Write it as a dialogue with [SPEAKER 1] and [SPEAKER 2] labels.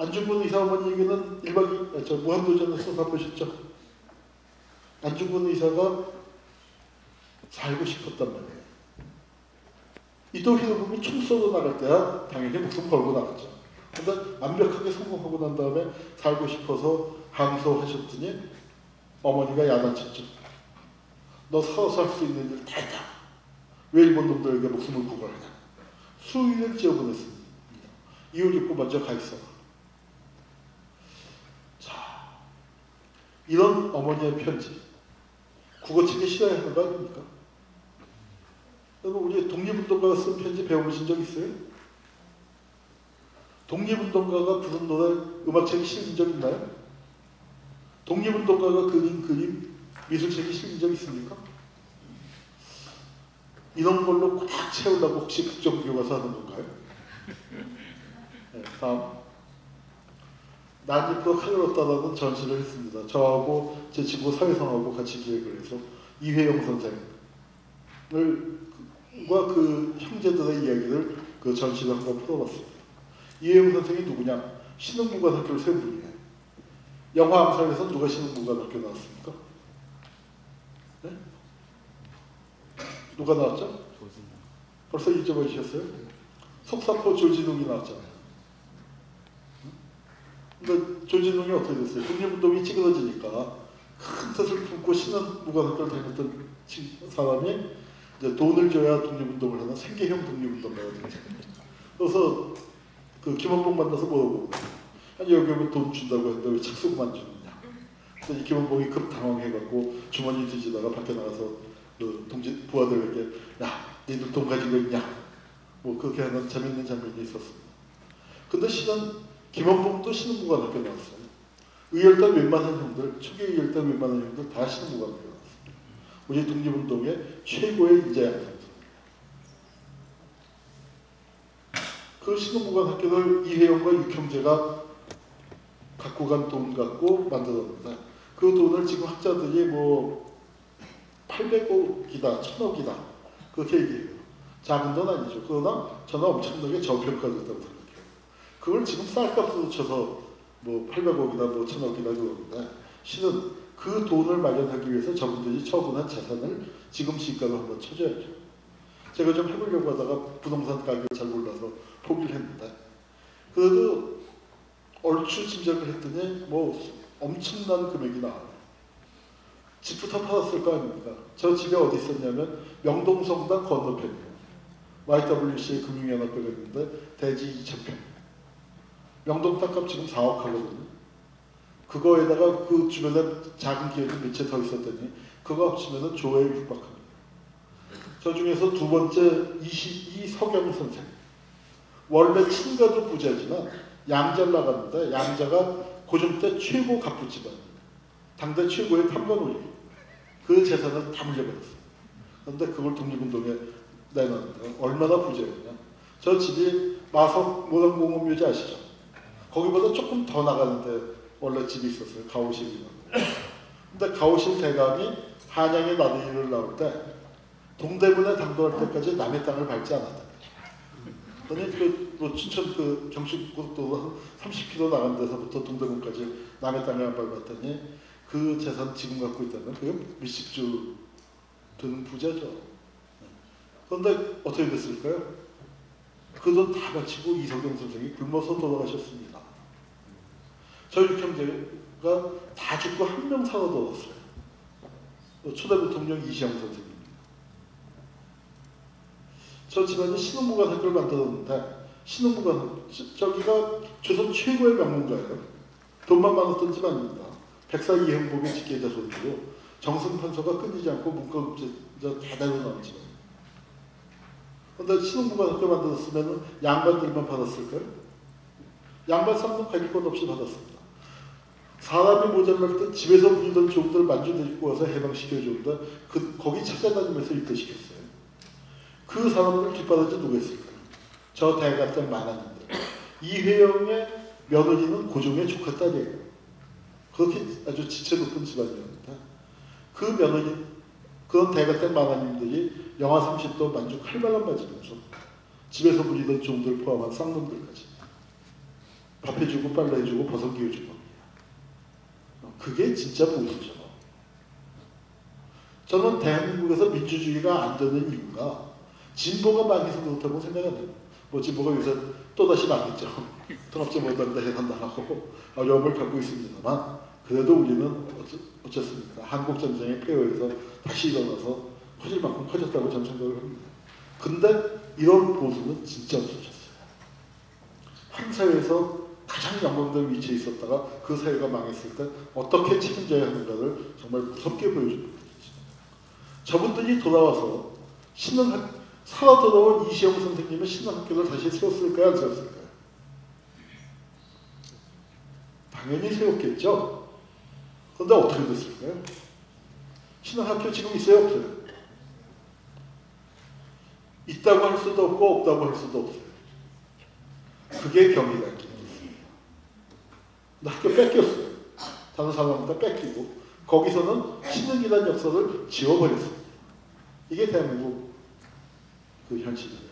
[SPEAKER 1] 안중근 의사 어머니 얘기는 무한도전에서 다 보셨죠? 안중근 의사가 살고 싶었단 말이에요. 이토 히로부미 총 쏘고 나갈 때야 당연히 목숨 걸고 나갔죠. 근데 완벽하게 성공하고 난 다음에 살고 싶어서 항소하셨더니 어머니가 야단쳤죠. 너 살아서 할 수 있는 일 다 했다. 왜 일본 놈들에게 목숨을 구걸하냐. 수위를 지어보냈습니다. 이웃 입고 먼저 가 있어. 자, 이런 어머니의 편지. 국어책에 실어야 하는 거 아닙니까? 여러분, 우리 독립운동가가 쓴 편지 배워보신 적 있어요? 독립운동가가 부른 노래 음악책이 실린 적 있나요? 독립운동가가 그린 그림 미술책이 실린 적 있습니까? 이런 걸로 꽉 채우려고 혹시 국정교과서 하는 건가요? 네, 다음. 난입으로 칼을 얻다라는 전시를 했습니다. 저하고 제 친구 사회성하고 같이 기획을 해서 이회영 선생과 그 형제들의 이야기를 그 전시를 한번 풀어봤습니다. 이회영 선생이 누구냐? 신흥문관학교를 세운 분이에요. 영화 암살에서 누가 신흥문관학교 나왔습니까? 네? 누가 나왔죠? 벌써 잊어버리셨어요? 속사포 조진웅이 나왔잖아요. 근데 조진웅이 어떻게 됐어요? 독립운동이 찌그러지니까 큰 뜻을 품고 신흥문관학교를 다녔던 사람이 이제 돈을 줘야 독립운동을 하는 생계형 독립운동가가 되죠. 그래서 그 김원봉 만나서 물어보고 아니 여기 오면 돈 준다고 했는데 왜 착수금만 주느냐. 그래서 이 김원봉이 급 당황해갖고 주머니 뒤지다가 밖에 나가서 그 부하들에게 야 니들 돈 가진 거 있냐. 뭐 그렇게 하는 재밌는 장면이 있었습니다. 근데 김원봉도 신흥문관학교 나왔어요. 의열단 웬만한 형들, 초기 의열단 웬만한 형들 다 신흥문관학교 나왔습니다. 우리 독립운동의 최고의 인재양상입니다. 그 신흥문관학교를 이혜영과 육형제가 갖고 간 돈 갖고 만들었는데 그 돈을 지금 학자들이 뭐 800억이다, 1000억이다 그렇게 얘기해요. 작은 돈 아니죠. 그러나 저는 엄청나게 저평가됐다고 생각해요. 그걸 지금 쌀값으로 쳐서 뭐 800억이다, 뭐 1000억이다 그러는데 실은 그 돈을 마련하기 위해서 저분들이 처분한 재산을 지금 시가로 한번 쳐줘야죠. 제가 좀 해보려고 하다가 부동산 가격을 잘 몰라서 포기를 했는데 그래도 얼추 짐작을 했더니 뭐 엄청난 금액이 나와요. 집부터 팔았을 거 아닙니까? 저 집에 어디 있었냐면 명동성당 건너편이에요. YWC의 금융연합회가 있는데 대지 2000평. 명동 땅값 지금 4억 하거든요. 그거에다가 그 주변에 작은 기업이 몇 채 더 있었더니 그거 합치면 조회에 육박합니다. 저 중에서 두 번째 이석영 선생. 원래 친가도 부자지만 양자를 나갔는데 양자가 고종 때 최고 갑부 집안입니다. 당대 최고의 탐관오리. 그 재산을 다 물려받았어요. 그런데 그걸 독립운동에 내놨는데 얼마나 부자였냐. 저 집이 마석 모란공원묘지 아시죠? 거기보다 조금 더 나가는데 원래 집이 있었어요. 가오실이라고. 근데 가오실 대감이 한양에 나들이를 나올 때 동대문에 당도할 때까지 남의 땅을 밟지 않았다. 그러니 뭐 춘천 그 경춘고속도로 30km 나간 데서부터 동대문까지 남의 땅을 안 밟았더니 그 재산 지금 갖고 있다면 그게 몇십조 되는 부자죠. 그런데 어떻게 됐을까요? 그 돈 다 바치고 이석영 선생이 굶어서 돌아가셨습니다. 저희 육형제가 다 죽고 한 명 살아 돌아왔어요. 초대 부통령 이시영 선생입니다. 저 집안이 신흥문관학교를 만들었는데 저기가 조선 최고의 명문가예요. 돈만 많았던 집안입니다. 백사 이행복의 직계자손이고 정승판서가 끊이지 않고 문과급제자 대단히 나온 집안입니다. 그런데 신흥문관학교 만들었으면 양반들만 받았을까요? 양반 쌍문 가질 것 없이 받았습니다. 사람이 모자랄 때 집에서 부리던 종들 만주 데리고 와서 해방시켜줬는데 거기 찾아다니면서 입대시켰어요. 그 사람들 뒷바라지 누가 있을까요? 저 대가댁 만화님들. 이회영의 며느리는 고종의 조카 딸이에요. 그렇게 아주 지체 높은 집안이었는데 그 며느리, 그런 대가댁 만화님들이 영하 30도 만주 칼발람 맞으면서 집에서 부리던 종들 포함한 쌍놈들까지 밥 해주고 빨래 해주고 버섯 끼워주는 겁니다. 그게 진짜 보수죠. 저는 대한민국에서 민주주의가 안 되는 이유가 진보가 망해서 그렇다고 생각합니다. 뭐 진보가 요새 또다시 망했죠. 통합제 못한다 해산당하고 어려움을 겪고 있습니다만 그래도 우리는 어쨌습니까? 한국전쟁의 폐허에서 다시 일어나서 커질 만큼 커졌다고 저는 생각을 합니다. 근데 이런 보수는 진짜 없어졌어요. 한 사회에서 가장 영광된 위치에 있었다가 그 사회가 망했을 때 어떻게 책임져야 하는가를 정말 무섭게 보여줍니다. 저분들이 돌아와서 살아 돌아온 이시영 선생님의 신학교를 다시 세웠을까요? 안 세웠을까요? 당연히 세웠겠죠. 그런데 어떻게 됐을까요? 신학교 지금 있어요? 없어요? 있다고 할 수도 없고 없다고 할 수도 없어요. 그게 경희대학교였습니다. 근데 학교 뺏겼어요. 다른 사람한테 뺏기고 거기서는 신흥이라는 역사를 지워버렸습니다. 이게 대한민국 그 현실이에요.